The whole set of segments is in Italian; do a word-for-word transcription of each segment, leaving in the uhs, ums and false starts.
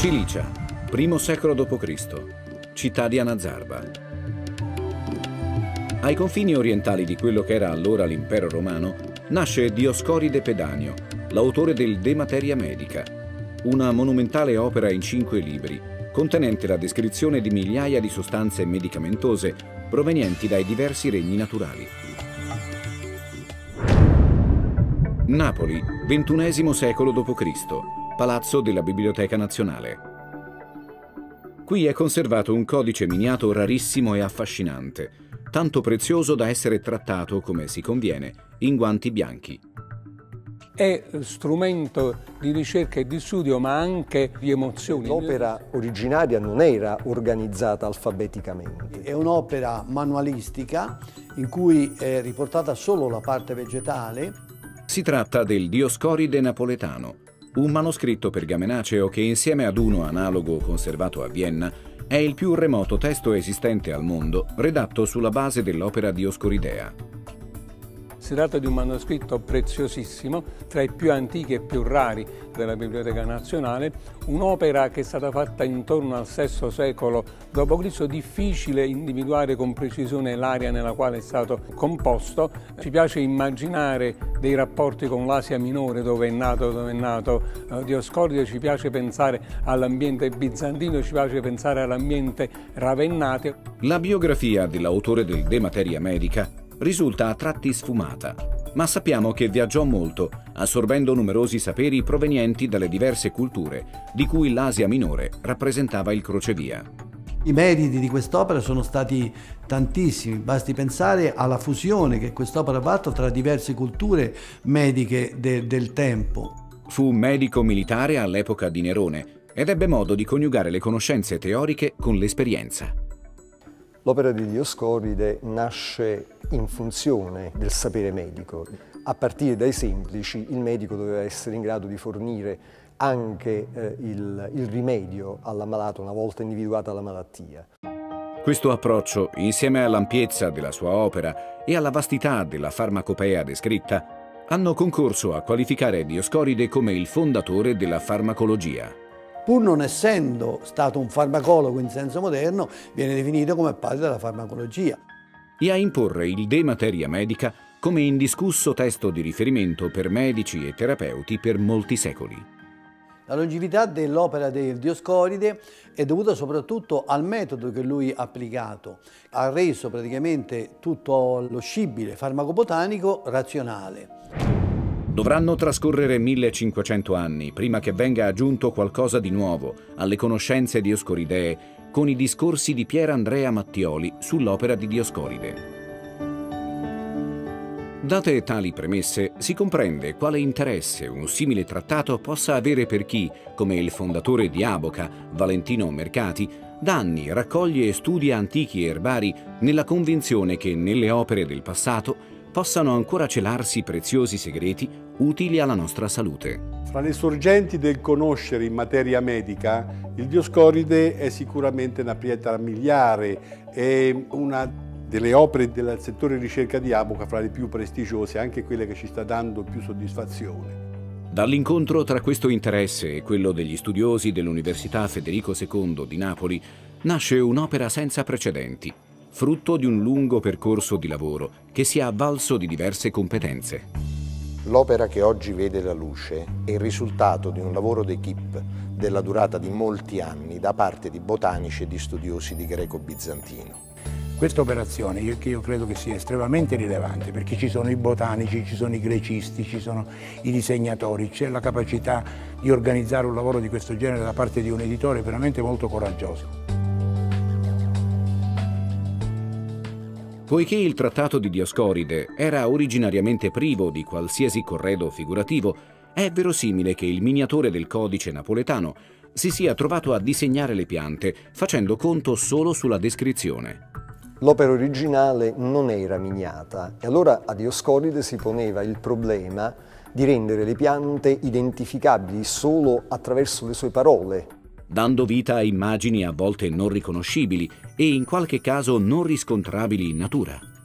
Cilicia, primo secolo dopo Cristo, città di Anazarba. Ai confini orientali di quello che era allora l'impero romano, nasce Dioscoride Pedanio, l'autore del De Materia Medica, una monumentale opera in cinque libri, contenente la descrizione di migliaia di sostanze medicamentose provenienti dai diversi regni naturali. Napoli, ventunesimo secolo dopo Cristo, Palazzo della Biblioteca Nazionale. Qui è conservato un codice miniato rarissimo e affascinante, tanto prezioso da essere trattato, come si conviene, in guanti bianchi. È strumento di ricerca e di studio, ma anche di emozioni. L'opera originaria non era organizzata alfabeticamente. È un'opera manualistica in cui è riportata solo la parte vegetale. Si tratta del Dioscoride napoletano, un manoscritto pergamenaceo che, insieme ad uno analogo conservato a Vienna, è il più remoto testo esistente al mondo redatto sulla base dell'opera dioscoridea. Si tratta di un manoscritto preziosissimo, tra i più antichi e più rari della Biblioteca Nazionale, un'opera che è stata fatta intorno al sesto secolo dopo Cristo, difficile individuare con precisione l'area nella quale è stato composto. Ci piace immaginare dei rapporti con l'Asia Minore, dove è nato, dove è nato eh, Dioscoride, ci piace pensare all'ambiente bizantino, ci piace pensare all'ambiente ravennate. La biografia dell'autore del De Materia Medica risulta a tratti sfumata, ma sappiamo che viaggiò molto, assorbendo numerosi saperi provenienti dalle diverse culture, di cui l'Asia Minore rappresentava il crocevia. I meriti di quest'opera sono stati tantissimi, basti pensare alla fusione che quest'opera ha fatto tra diverse culture mediche de del tempo. Fu medico militare all'epoca di Nerone ed ebbe modo di coniugare le conoscenze teoriche con l'esperienza. L'opera di Dioscoride nasce in funzione del sapere medico. A partire dai semplici, il medico doveva essere in grado di fornire anche eh, il, il rimedio all'ammalato una volta individuata la malattia. Questo approccio, insieme all'ampiezza della sua opera e alla vastità della farmacopea descritta, hanno concorso a qualificare Dioscoride come il fondatore della farmacologia. Pur non essendo stato un farmacologo in senso moderno, viene definito come padre della farmacologia. E a imporre il De Materia Medica come indiscusso testo di riferimento per medici e terapeuti per molti secoli. La longevità dell'opera del Dioscoride è dovuta soprattutto al metodo che lui ha applicato. Ha reso praticamente tutto lo scibile farmacobotanico razionale. Dovranno trascorrere millecinquecento anni prima che venga aggiunto qualcosa di nuovo alle conoscenze dioscoridee con i discorsi di Pier Andrea Mattioli sull'opera di Dioscoride. Date tali premesse, si comprende quale interesse un simile trattato possa avere per chi, come il fondatore di Aboca, Valentino Mercati, da anni raccoglie e studia antichi erbari nella convinzione che nelle opere del passato possano ancora celarsi preziosi segreti utili alla nostra salute. Fra le sorgenti del conoscere in materia medica, il Dioscoride è sicuramente una pietra miliare, è una delle opere del settore ricerca di Aboca fra le più prestigiose, anche quelle che ci sta dando più soddisfazione. Dall'incontro tra questo interesse e quello degli studiosi dell'Università Federico secondo di Napoli nasce un'opera senza precedenti, frutto di un lungo percorso di lavoro che si è avvalso di diverse competenze. L'opera che oggi vede la luce è il risultato di un lavoro d'équipe della durata di molti anni da parte di botanici e di studiosi di greco-bizantino. Questa operazione io, io credo che sia estremamente rilevante perché ci sono i botanici, ci sono i grecisti, ci sono i disegnatori, c'è la capacità di organizzare un lavoro di questo genere da parte di un editore veramente molto coraggioso. Poiché il trattato di Dioscoride era originariamente privo di qualsiasi corredo figurativo, è verosimile che il miniatore del codice napoletano si sia trovato a disegnare le piante facendo conto solo sulla descrizione. L'opera originale non era miniata e allora a Dioscoride si poneva il problema di rendere le piante identificabili solo attraverso le sue parole, dando vita a immagini a volte non riconoscibili e in qualche caso non riscontrabili in natura.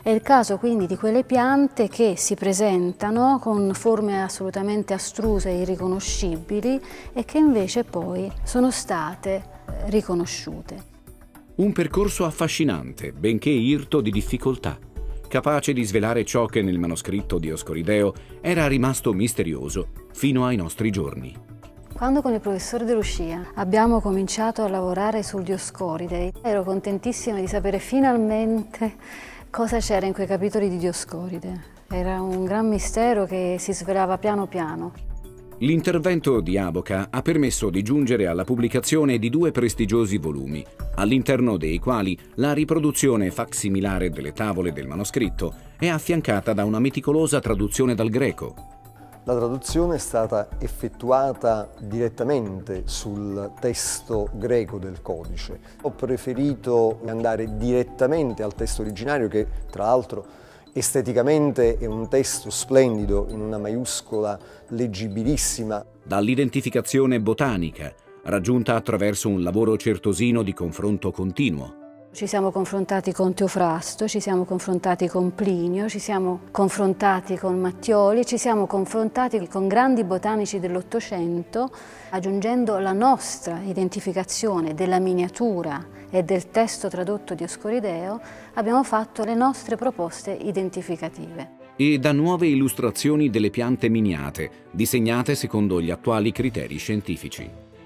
È il caso quindi di quelle piante che si presentano con forme assolutamente astruse e irriconoscibili e che invece poi sono state riconosciute. Un percorso affascinante, benché irto di difficoltà, capace di svelare ciò che nel manoscritto di Oscorideo era rimasto misterioso fino ai nostri giorni. Quando con il professor De Lucia abbiamo cominciato a lavorare sul Dioscoride, ero contentissima di sapere finalmente cosa c'era in quei capitoli di Dioscoride. Era un gran mistero che si svelava piano piano. L'intervento di Aboca ha permesso di giungere alla pubblicazione di due prestigiosi volumi, all'interno dei quali la riproduzione facsimilare delle tavole del manoscritto è affiancata da una meticolosa traduzione dal greco. La traduzione è stata effettuata direttamente sul testo greco del codice. Ho preferito andare direttamente al testo originario, che tra l'altro esteticamente è un testo splendido, in una maiuscola leggibilissima. Dall'identificazione botanica, raggiunta attraverso un lavoro certosino di confronto continuo. Ci siamo confrontati con Teofrasto, ci siamo confrontati con Plinio, ci siamo confrontati con Mattioli, ci siamo confrontati con grandi botanici dell'Ottocento, aggiungendo la nostra identificazione della miniatura e del testo tradotto di Oscorideo, abbiamo fatto le nostre proposte identificative. E da nuove illustrazioni delle piante miniate, disegnate secondo gli attuali criteri scientifici.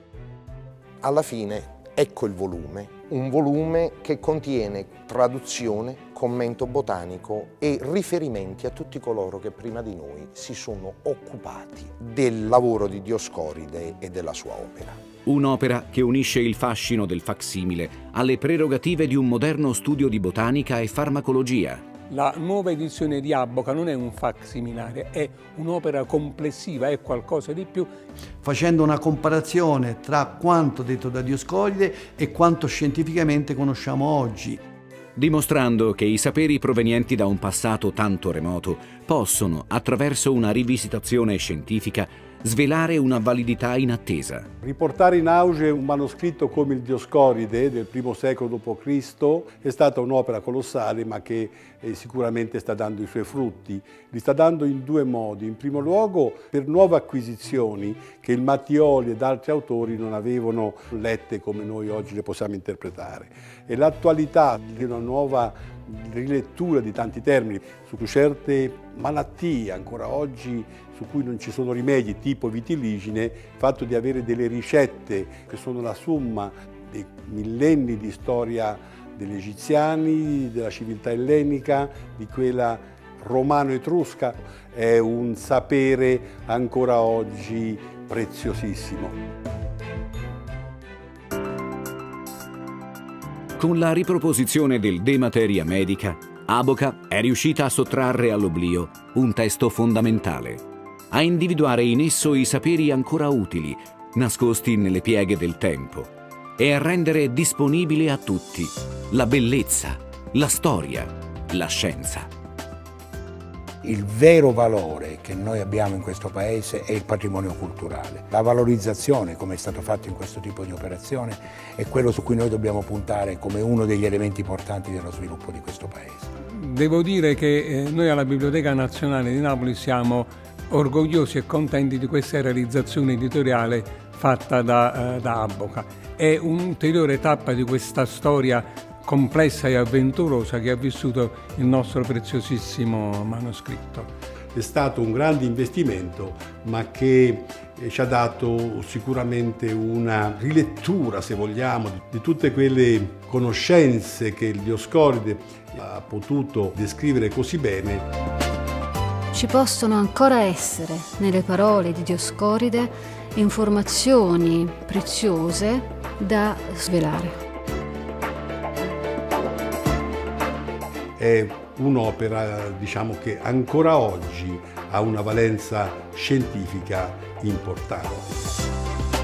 Alla fine, ecco il volume, un volume che contiene traduzione, commento botanico e riferimenti a tutti coloro che prima di noi si sono occupati del lavoro di Dioscoride e della sua opera. Un'opera che unisce il fascino del facsimile alle prerogative di un moderno studio di botanica e farmacologia. La nuova edizione di Aboca non è un facsimilare, è un'opera complessiva, è qualcosa di più. Facendo una comparazione tra quanto detto da Dioscoride e quanto scientificamente conosciamo oggi. Dimostrando che i saperi provenienti da un passato tanto remoto possono, attraverso una rivisitazione scientifica, svelare una validità inattesa. Riportare in auge un manoscritto come il Dioscoride del primo secolo dopo Cristo è stata un'opera colossale, ma che eh, sicuramente sta dando i suoi frutti. Li sta dando in due modi. In primo luogo per nuove acquisizioni che il Mattioli ed altri autori non avevano lette come noi oggi le possiamo interpretare. E l'attualità di una nuova rilettura di tanti termini su certe malattie ancora oggi su cui non ci sono rimedi, tipo vitiligine, il fatto di avere delle ricette che sono la somma dei millenni di storia degli egiziani, della civiltà ellenica, di quella romano-etrusca, è un sapere ancora oggi preziosissimo. Con la riproposizione del De Materia Medica, Aboca è riuscita a sottrarre all'oblio un testo fondamentale, a individuare in esso i saperi ancora utili, nascosti nelle pieghe del tempo, e a rendere disponibile a tutti la bellezza, la storia, la scienza. Il vero valore che noi abbiamo in questo paese è il patrimonio culturale. La valorizzazione, come è stato fatto in questo tipo di operazione, è quello su cui noi dobbiamo puntare come uno degli elementi portanti dello sviluppo di questo paese. Devo dire che eh, noi alla Biblioteca Nazionale di Napoli siamo orgogliosi e contenti di questa realizzazione editoriale fatta da, eh, da Aboca. È un'ulteriore tappa di questa storia complessa e avventurosa che ha vissuto il nostro preziosissimo manoscritto. È stato un grande investimento, ma che ci ha dato sicuramente una rilettura, se vogliamo, di tutte quelle conoscenze che il Dioscoride ha potuto descrivere così bene. Ci possono ancora essere, nelle parole di Dioscoride, informazioni preziose da svelare. È un'opera, diciamo, che ancora oggi ha una valenza scientifica importante.